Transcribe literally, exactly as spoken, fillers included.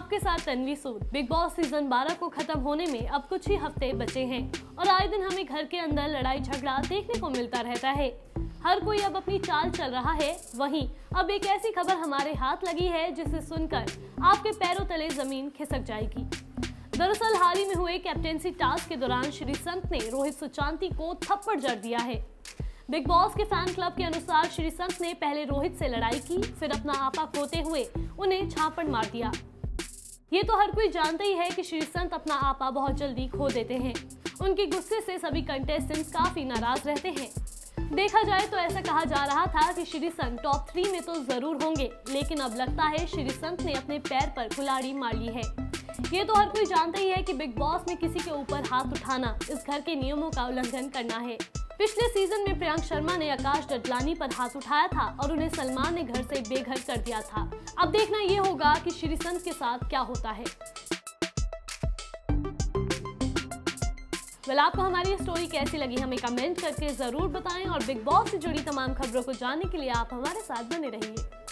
आपके साथ Tanvi Sood. Bigg Boss season बारह को खत्म होने में अब कुछ ही हफ्ते बचे हैं और आए दिन हमें घर के अंदर लड़ाई झगड़ा देखने को मिलता रहता है। हर कोई अब अपनी चाल चल रहा है। वहीं अब एक ऐसी खबर हमारे हाथ लगी है जिसे सुनकर आपके पैरों तले जमीन खिसक जाएगी। दरअसल हाल ही में हुए कैप्टेंसी टास्क के दौरान श्री संत ने रोहित सुशांति को थप्पड़ जड़ दिया है। बिग बॉस के फैन क्लब के अनुसार श्री संत ने पहले रोहित से लड़ाई की, फिर अपना आपा खोते हुए उन्हें झापड़ मार दिया। ये तो हर कोई जानता ही है कि श्री संत अपना आपा बहुत जल्दी खो देते हैं। उनके गुस्से से सभी कंटेस्टेंट्स काफी नाराज रहते हैं। देखा जाए तो ऐसा कहा जा रहा था कि श्री संत टॉप थ्री में तो जरूर होंगे, लेकिन अब लगता है श्री संत ने अपने पैर पर कुल्हाड़ी मार ली है। ये तो हर कोई जानता ही है कि बिग बॉस में किसी के ऊपर हाथ उठाना इस घर के नियमों का उल्लंघन करना है। पिछले सीजन में प्रियांक शर्मा ने आकाश डडलानी पर हाथ उठाया था और उन्हें सलमान ने घर से बेघर कर दिया था। अब देखना ये होगा कि श्री संत के साथ क्या होता है। वेल, आपको हमारी स्टोरी कैसी लगी हमें कमेंट करके जरूर बताएं और बिग बॉस से जुड़ी तमाम खबरों को जानने के लिए आप हमारे साथ बने रहिए।